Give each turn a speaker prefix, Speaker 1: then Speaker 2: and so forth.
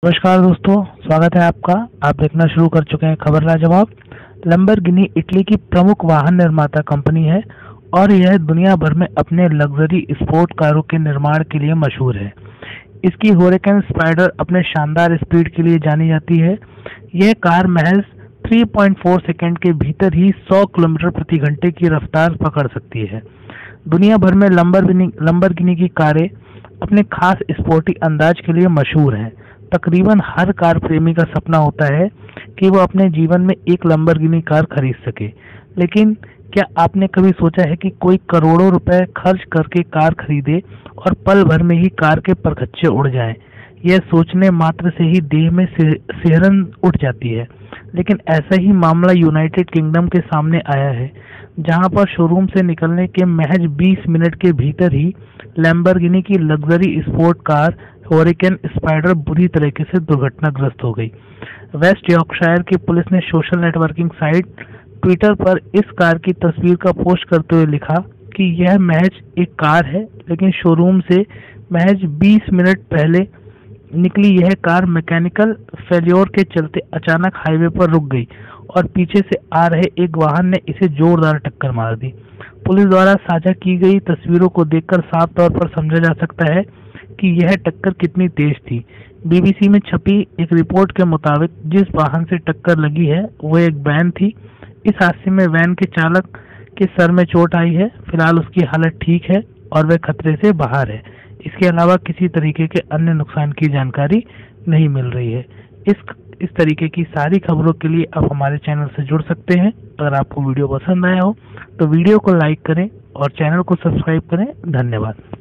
Speaker 1: नमस्कार दोस्तों, स्वागत है आपका। आप देखना शुरू कर चुके हैं खबर लाजवाब। लैम्बोर्गिनी इटली की प्रमुख वाहन निर्माता कंपनी है और यह दुनिया भर में अपने लग्जरी स्पोर्ट कारों के निर्माण के लिए मशहूर है। इसकी हुरिकेन स्पाइडर अपने शानदार स्पीड के लिए जानी जाती है। यह कार महज 3.4 सेकंड के भीतर ही 100 किलोमीटर प्रति घंटे की रफ्तार पकड़ सकती है। दुनिया भर में लैम्बोर्गिनी की कारें अपने खास स्पोर्टी अंदाज के लिए मशहूर हैं। तकरीबन हर कार प्रेमी का सपना होता है कि वो अपने जीवन में एक लैम्बोर्गिनी कार खरीद सके। लेकिन क्या आपने कभी सोचा है कि कोई करोड़ों रुपए खर्च करके कार खरीदे और पल भर में ही कार के परखच्चे उड़ जाएं? यह सोचने मात्र से ही देह में सिहरन उठ जाती है। लेकिन ऐसा ही मामला यूनाइटेड किंगडम के सामने आया है, जहां पर शोरूम से निकलने के महज 20 मिनट के भीतर ही लैम्बोर्गिनी की luxury sport car Huracan Spyder बुरी तरीके से दुर्घटनाग्रस्त हो गई। वेस्ट यॉर्कशायर की पुलिस ने सोशल नेटवर्किंग साइट ट्विटर पर इस कार की तस्वीर का पोस्ट करते हुए लिखा कि यह महज एक कार है, लेकिन शोरूम से महज 20 मिनट पहले निकली यह कार मैकेनिकल फेल्योर के चलते अचानक हाईवे पर रुक गई और पीछे से आ रहे एक वाहन ने इसे जोरदार टक्कर मार दी। पुलिस द्वारा साझा की गई तस्वीरों को देखकर साफ तौर पर समझा जा सकता है कि यह टक्कर कितनी तेज थी। बीबीसी में छपी एक रिपोर्ट के मुताबिक जिस वाहन से टक्कर लगी है वह एक वैन थी। इस हादसे में वैन के चालक के सर में चोट आई है। फिलहाल उसकी हालत ठीक है और वह खतरे से बाहर है। इसके अलावा किसी तरीके के अन्य नुकसान की जानकारी नहीं मिल रही है। इस तरीके की सारी खबरों के लिए आप हमारे चैनल से जुड़ सकते हैं। अगर आपको वीडियो पसंद आया हो तो वीडियो को लाइक करें और चैनल को सब्सक्राइब करें। धन्यवाद।